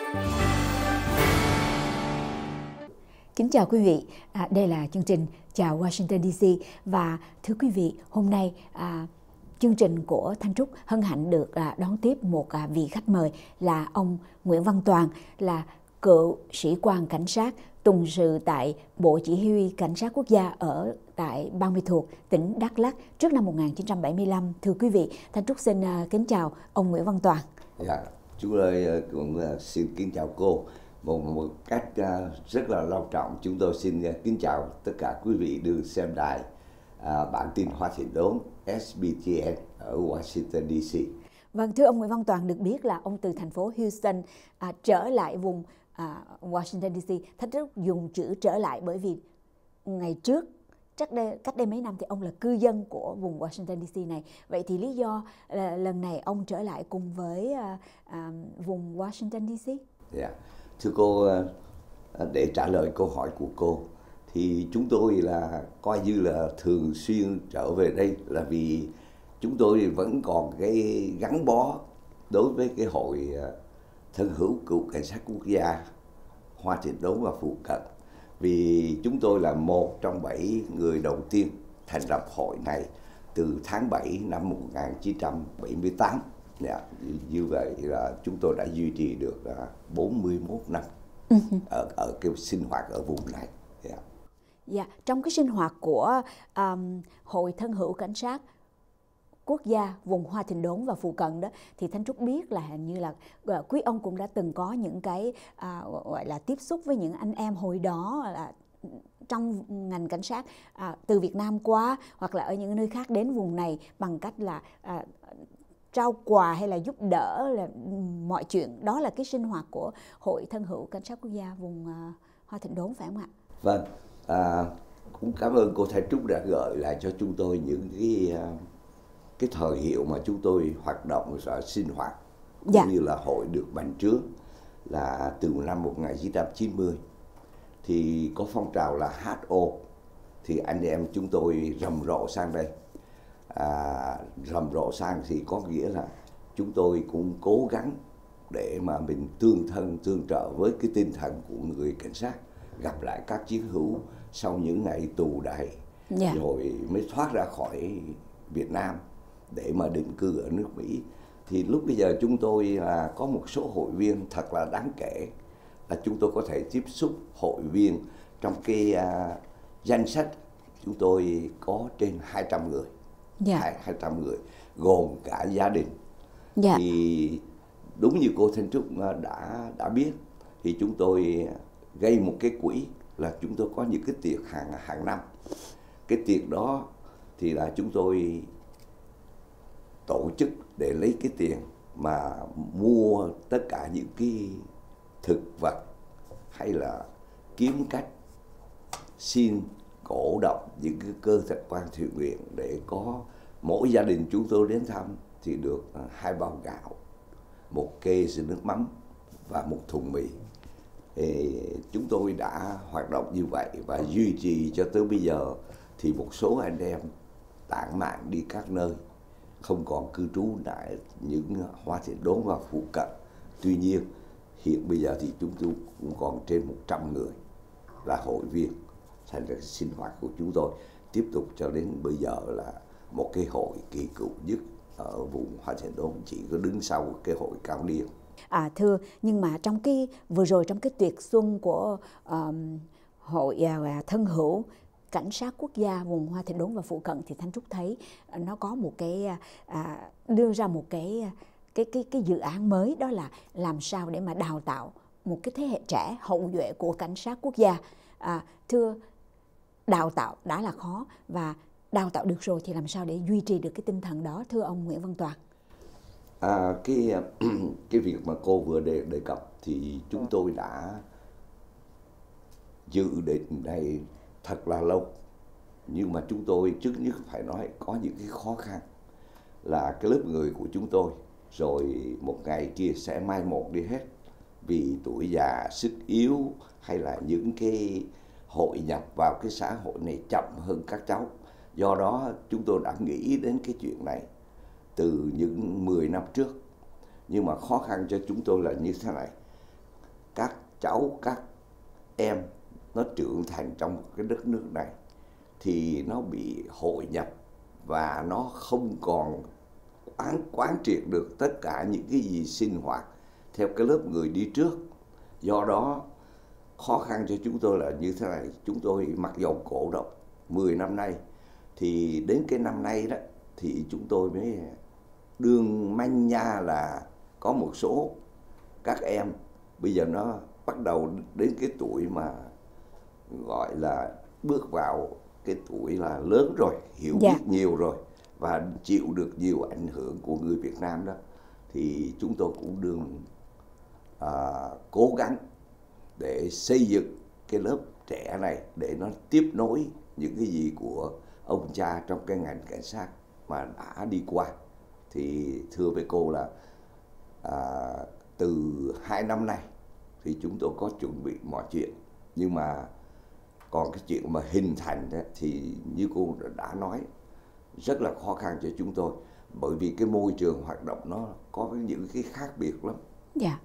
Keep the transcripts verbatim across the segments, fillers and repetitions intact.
Kính chào quý vị, à, đây là chương trình Chào Washington đê xê và thưa quý vị, hôm nay à, chương trình của Thanh Trúc hân hạnh được à, đón tiếp một à, vị khách mời là ông Nguyễn Văn Toàn, là cựu sĩ quan cảnh sát tùng sự tại Bộ Chỉ huy Cảnh sát Quốc gia ở tại Ban Ma Thuột, tỉnh Đắk Lắk trước năm một nghìn chín trăm bảy mươi lăm. Thưa quý vị, Thanh Trúc xin à, kính chào ông Nguyễn Văn Toàn. Dạ, chúng tôi cũng xin kính chào cô. Một, một cách uh, rất là long trọng, chúng tôi xin uh, kính chào tất cả quý vị được xem đài uh, bản tin Hoa Thị Đốn ét bê tê en ở Washington đê xê. Vâng, thưa ông Nguyễn Văn Toàn, được biết là ông từ thành phố Houston à, trở lại vùng à, Washington đê xê. Thách thức dùng chữ trở lại bởi vì ngày trước, chắc đây, cách đây mấy năm thì ông là cư dân của vùng Washington đê xê này. Vậy thì lý do là lần này ông trở lại cùng với à, à, vùng Washington đê xê? Yeah. Thưa cô, để trả lời câu hỏi của cô thì chúng tôi là coi như là thường xuyên trở về đây là vì chúng tôi vẫn còn cái gắn bó đối với cái hội thân hữu cựu cảnh sát quốc gia Hoa Thị Đốn và phụ cận, vì chúng tôi là một trong bảy người đầu tiên thành lập hội này từ tháng bảy năm một nghìn chín trăm bảy mươi tám. Yeah, như vậy là chúng tôi đã duy trì được bốn mươi mốt năm ở ở cái sinh hoạt ở vùng này. Yeah. Yeah, trong cái sinh hoạt của um, Hội Thân hữu Cảnh sát Quốc gia vùng Hoa Thị Đốn và phụ cận đó, thì Thanh Trúc biết là hình như là uh, quý ông cũng đã từng có những cái uh, gọi là tiếp xúc với những anh em hồi đó là trong ngành cảnh sát uh, từ Việt Nam qua hoặc là ở những nơi khác đến vùng này bằng cách là uh, trao quà hay là giúp đỡ, là mọi chuyện đó là cái sinh hoạt của Hội Thân hữu Cảnh sát Quốc gia vùng uh, Hoa Thị Đốn, phải không ạ? Vâng, à, cũng cảm ơn cô Thanh Trúc đã gợi lại cho chúng tôi những cái cái thời hiệu mà chúng tôi hoạt động và sinh hoạt, cũng dạ. như là hội được bành trướng là từ năm một nghìn chín trăm chín mươi thì có phong trào là hát ô, thì anh em chúng tôi rầm rộ sang đây. À, rầm rộ sang thì có nghĩa là chúng tôi cũng cố gắng để mà mình tương thân tương trợ với cái tinh thần của người cảnh sát, gặp lại các chiến hữu sau những ngày tù đầy, yeah. rồi mới thoát ra khỏi Việt Nam để mà định cư ở nước Mỹ. Thì lúc bây giờ chúng tôi là có một số hội viên thật là đáng kể, là chúng tôi có thể tiếp xúc hội viên trong cái uh, danh sách chúng tôi có trên hai trăm người. Yeah. hai trăm người gồm cả gia đình. Yeah. Thì đúng như cô Thanh Trúc đã đã biết, thì chúng tôi gây một cái quỹ là chúng tôi có những cái tiệc hàng hàng năm. Cái tiệc đó thì là chúng tôi tổ chức để lấy cái tiền mà mua tất cả những cái thực vật hay là kiếm cách xin cổ động những cái cơ quan thiện nguyện để có mỗi gia đình chúng tôi đến thăm thì được hai bao gạo, một kê nước mắm và một thùng mì. Thì chúng tôi đã hoạt động như vậy và duy trì cho tới bây giờ. Thì một số anh em tản mạn đi các nơi, không còn cư trú tại những Hoa Thị Đốn và phụ cận. Tuy nhiên hiện bây giờ thì chúng tôi cũng còn trên một trăm người là hội viên. Thành ra sinh hoạt của chúng tôi tiếp tục cho đến bây giờ là một cái hội kỳ cựu nhất ở vùng Hoa Thị Đốn, chỉ có đứng sau cái hội Cao Niên. À thưa, nhưng mà trong cái vừa rồi trong cái tuyệt xuân của um, hội uh, thân hữu cảnh sát quốc gia vùng Hoa Thị Đốn và phụ cận thì Thanh Trúc thấy uh, nó có một cái uh, đưa ra một cái cái cái cái dự án mới, đó là làm sao để mà đào tạo một cái thế hệ trẻ hậu duệ của cảnh sát quốc gia. À, thưa, đào tạo đã là khó, và đào tạo được rồi thì làm sao để duy trì được cái tinh thần đó, thưa ông Nguyễn Văn Toàn? À, cái cái việc mà cô vừa đề, đề cập thì chúng tôi đã dự định này thật là lâu, nhưng mà chúng tôi trước nhất phải nói có những cái khó khăn là cái lớp người của chúng tôi rồi một ngày kia sẽ mai một đi hết vì tuổi già, sức yếu hay là những cái hội nhập vào cái xã hội này chậm hơn các cháu. Do đó chúng tôi đã nghĩ đến cái chuyện này từ những mười năm trước. Nhưng mà khó khăn cho chúng tôi là như thế này. các cháu, các em nó trưởng thành trong cái đất nước này thì nó bị hội nhập và nó không còn quán, quán triệt được tất cả những cái gì sinh hoạt theo cái lớp người đi trước. Do đó khó khăn cho chúng tôi là như thế này, chúng tôi mặc dầu cổ động mười năm nay, thì đến cái năm nay đó thì chúng tôi mới đương manh nha là có một số các em bây giờ nó bắt đầu đến cái tuổi mà gọi là bước vào cái tuổi là lớn rồi, hiểu Dạ. biết nhiều rồi và chịu được nhiều ảnh hưởng của người Việt Nam đó, thì chúng tôi cũng đương à, cố gắng để xây dựng cái lớp trẻ này để nó tiếp nối những cái gì của ông cha trong cái ngành cảnh sát mà đã đi qua. Thì thưa với cô là à, từ hai năm nay thì chúng tôi có chuẩn bị mọi chuyện, nhưng mà còn cái chuyện mà hình thành ấy, thì như cô đã nói rất là khó khăn cho chúng tôi, bởi vì cái môi trường hoạt động nó có những cái khác biệt lắm. Dạ.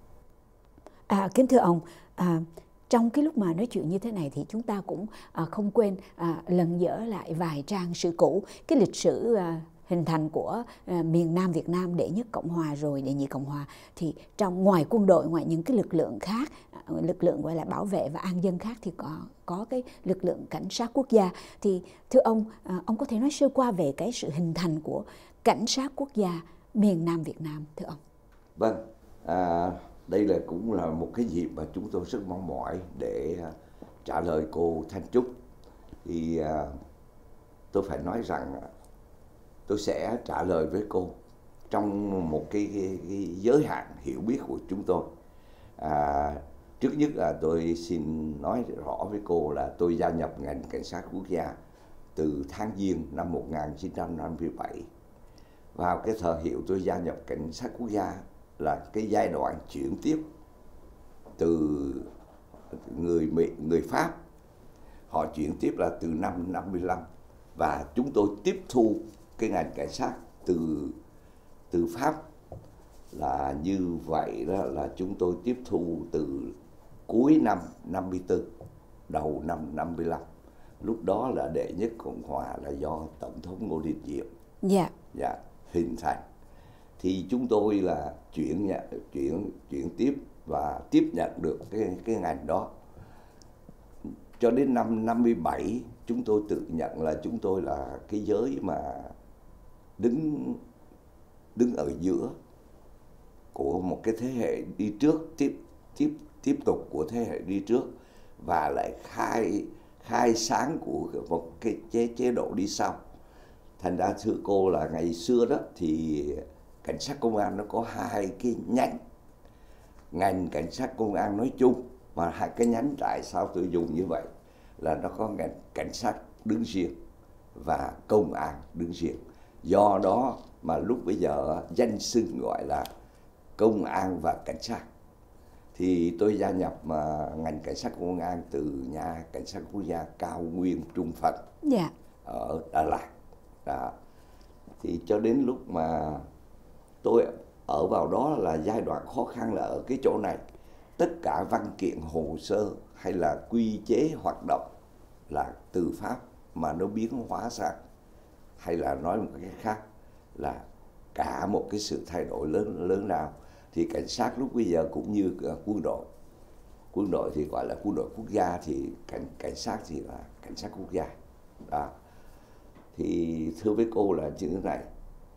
À, kính thưa ông, à, trong cái lúc mà nói chuyện như thế này thì chúng ta cũng à, không quên à, lần dở lại vài trang sử cũ, cái lịch sử à, hình thành của à, miền Nam Việt Nam, đệ nhất Cộng Hòa rồi đệ nhị Cộng Hòa. Thì trong ngoài quân đội, ngoài những cái lực lượng khác, à, lực lượng gọi là bảo vệ và an dân khác, thì có có cái lực lượng cảnh sát quốc gia. Thì thưa ông, à, ông có thể nói sơ qua về cái sự hình thành của cảnh sát quốc gia miền Nam Việt Nam, thưa ông? Vâng, à, đây là cũng là một cái dịp mà chúng tôi rất mong mỏi để uh, trả lời cô Thanh Trúc. Thì uh, tôi phải nói rằng uh, tôi sẽ trả lời với cô trong một cái, cái, cái giới hạn hiểu biết của chúng tôi. À, trước nhất là tôi xin nói rõ với cô là tôi gia nhập ngành cảnh sát quốc gia từ tháng Giêng năm một nghìn chín trăm năm mươi bảy. Vào cái thời hiệu tôi gia nhập cảnh sát quốc gia là cái giai đoạn chuyển tiếp từ người Mỹ, người Pháp. Họ chuyển tiếp là từ năm năm mươi lăm và chúng tôi tiếp thu cái ngành cảnh sát từ từ Pháp là như vậy đó, là chúng tôi tiếp thu từ cuối năm năm mươi tư, đầu năm năm mươi lăm. Lúc đó là đệ nhất Cộng Hòa là do Tổng thống Ngô Đình Diệm Dạ. Dạ, hình thành. Thì chúng tôi là chuyển nhận, chuyển chuyển tiếp và tiếp nhận được cái cái ngành đó. Cho đến năm năm mươi bảy chúng tôi tự nhận là chúng tôi là cái giới mà đứng đứng ở giữa của một cái thế hệ đi trước, tiếp tiếp tiếp tục của thế hệ đi trước, và lại khai khai sáng của một cái chế chế độ đi sau. Thành ra thưa cô là ngày xưa đó thì cảnh sát công an nó có hai cái nhánh, ngành cảnh sát công an nói chung và hai cái nhánh. Tại sao tôi dùng như vậy là nó có ngành cảnh sát đứng riêng và công an đứng riêng. Do đó mà lúc bây giờ danh xưng gọi là công an và cảnh sát. Thì tôi gia nhập mà ngành cảnh sát công an từ nhà cảnh sát quốc gia Cao Nguyên Trung Phật, Dạ. ở Đà Lạt. Đó. Thì cho đến lúc mà tôi ở vào đó là giai đoạn khó khăn là ở cái chỗ này. Tất cả văn kiện hồ sơ hay là quy chế hoạt động là từ Pháp mà nó biến hóa sang, hay là nói một cái khác là cả một cái sự thay đổi lớn lớn nào. Thì cảnh sát lúc bây giờ cũng như quân đội. Quân đội thì gọi là quân đội quốc gia, thì cảnh, cảnh sát thì là cảnh sát quốc gia. Đó. Thì thưa với cô là như thế này,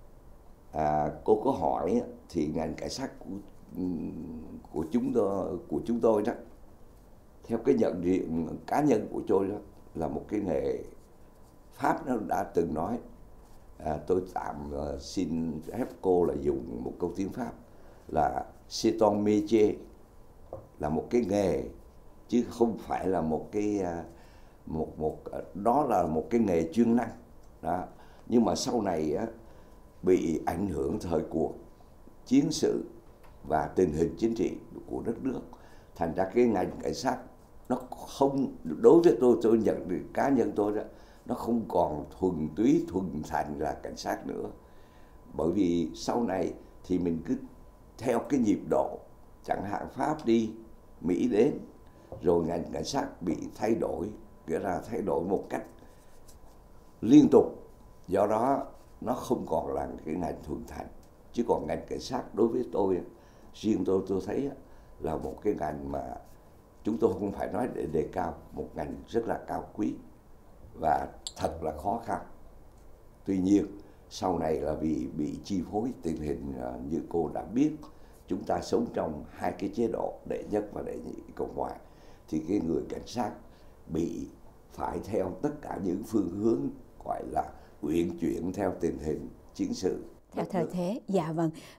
à, cô có hỏi thì ngành cảnh sát của, của chúng tôi của chúng tôi đó, theo cái nhận diện cá nhân của tôi đó, là một cái nghề. Pháp nó đã từng nói, à, tôi tạm uh, xin phép cô là dùng một câu tiếng Pháp là c'est un métier, là một cái nghề chứ không phải là một cái uh, một một đó là một cái nghề chuyên năng. Đó. Nhưng mà sau này á, bị ảnh hưởng thời cuộc, chiến sự và tình hình chính trị của đất nước, thành ra cái ngành cảnh sát nó không, đối với tôi tôi nhận được cá nhân tôi đó, nó không còn thuần túy thuần thành là cảnh sát nữa. Bởi vì sau này thì mình cứ theo cái nhịp độ, chẳng hạn Pháp đi Mỹ đến, rồi ngành cảnh sát bị thay đổi, nghĩa là thay đổi một cách liên tục. Do đó nó không còn là cái ngành thuần thành. Chứ còn ngành cảnh sát đối với tôi, riêng tôi tôi thấy là một cái ngành mà chúng tôi không phải nói để đề cao, một ngành rất là cao quý và thật là khó khăn. Tuy nhiên sau này là vì bị chi phối tình hình, như cô đã biết, chúng ta sống trong hai cái chế độ đệ nhất và đệ nhị Cộng hòa, thì cái người cảnh sát bị phải theo tất cả những phương hướng gọi là uyển chuyển theo tình hình chiến sự. Theo thời thế, dạ vâng.